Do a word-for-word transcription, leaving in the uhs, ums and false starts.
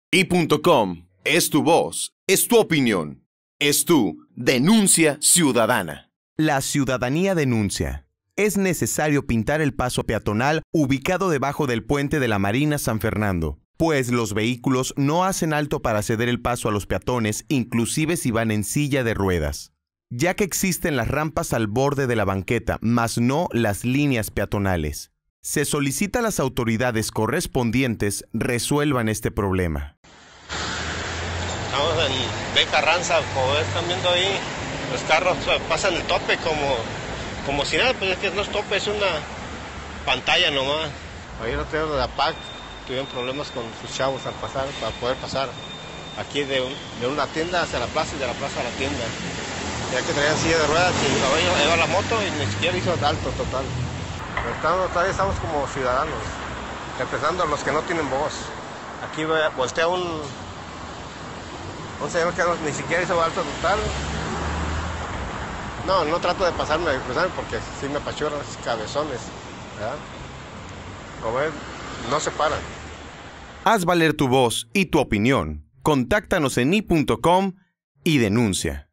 i punto com es tu voz, es tu opinión, es tu denuncia ciudadana. La ciudadanía denuncia. Es necesario pintar el paso peatonal ubicado debajo del puente de la Marina San Fernando, pues los vehículos no hacen alto para ceder el paso a los peatones, inclusive si van en silla de ruedas, ya que existen las rampas al borde de la banqueta, mas no las líneas peatonales. Se solicita a las autoridades correspondientes resuelvan este problema. Estamos en B. Carranza, como están viendo ahí, los carros pasan el tope como, como si nada, pues es que no es tope, es una pantalla nomás. Ahí los de la P A C tuvieron problemas con sus chavos al pasar, para poder pasar aquí de, un, de una tienda hacia la plaza y de la plaza a la tienda. Ya que traían silla de ruedas y iba la moto y ni siquiera hizo alto total. Estamos, todavía estamos como ciudadanos, empezando los que no tienen voz. Aquí voltea un, un señor que no, ni siquiera hizo alto total. No, no trato de pasarme a cruzar porque sí me apachurran esos cabezones, ¿verdad? Como ven, no se paran. Haz valer tu voz y tu opinión. Contáctanos en i punto com y denuncia.